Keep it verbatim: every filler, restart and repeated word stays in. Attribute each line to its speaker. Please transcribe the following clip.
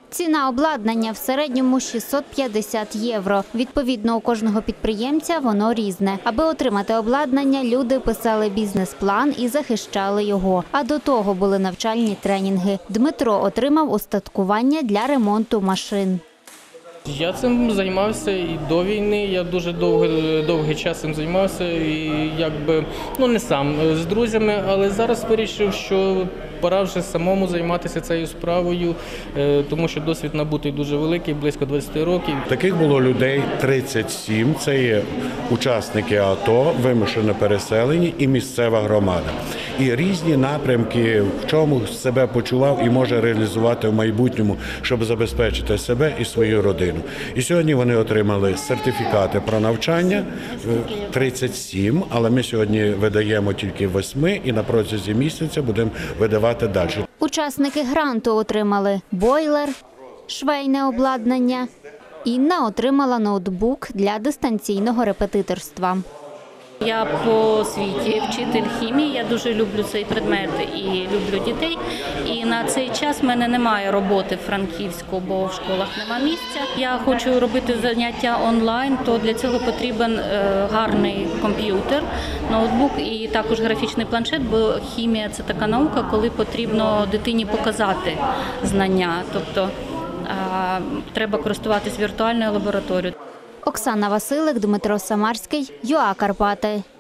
Speaker 1: Ціна обладнання в середньому шістсот п'ятдесят євро. Відповідно, у кожного підприємця воно різне. Аби отримати обладнання, люди писали бізнес-план і захищали його. А до того були навчальні тренінги. Дмитро отримав устаткування для ремонту машин.
Speaker 2: Я цим займався і до війни, я дуже довгий, довгий час цим займався, і якби, ну не сам, з друзями, але зараз вирішив, що пора вже самому займатися цією справою, тому що досвід набутий дуже великий, близько двадцяти років.
Speaker 3: Таких було людей тридцять сім, це є учасники АТО, вимушено переселені і місцева громада. І різні напрямки, в чому себе почував і може реалізувати в майбутньому, щоб забезпечити себе і свою родину. І сьогодні вони отримали сертифікати про навчання, тридцять сім, але ми сьогодні видаємо тільки восьми і на протязі місяця будемо видавати далі.
Speaker 1: Учасники гранту отримали бойлер, швейне обладнання. Інна отримала ноутбук для дистанційного репетиторства.
Speaker 4: Я по освіті вчитель хімії, я дуже люблю цей предмет і люблю дітей. І на цей час в мене немає роботи в Франківську, бо в школах нема місця. Я хочу робити заняття онлайн, то для цього потрібен гарний комп'ютер, ноутбук і також графічний планшет, бо хімія – це така наука, коли потрібно дитині показати знання, тобто треба користуватись віртуальною лабораторією.
Speaker 1: Оксана Василик, Дмитро Самарський, ЮА Карпати.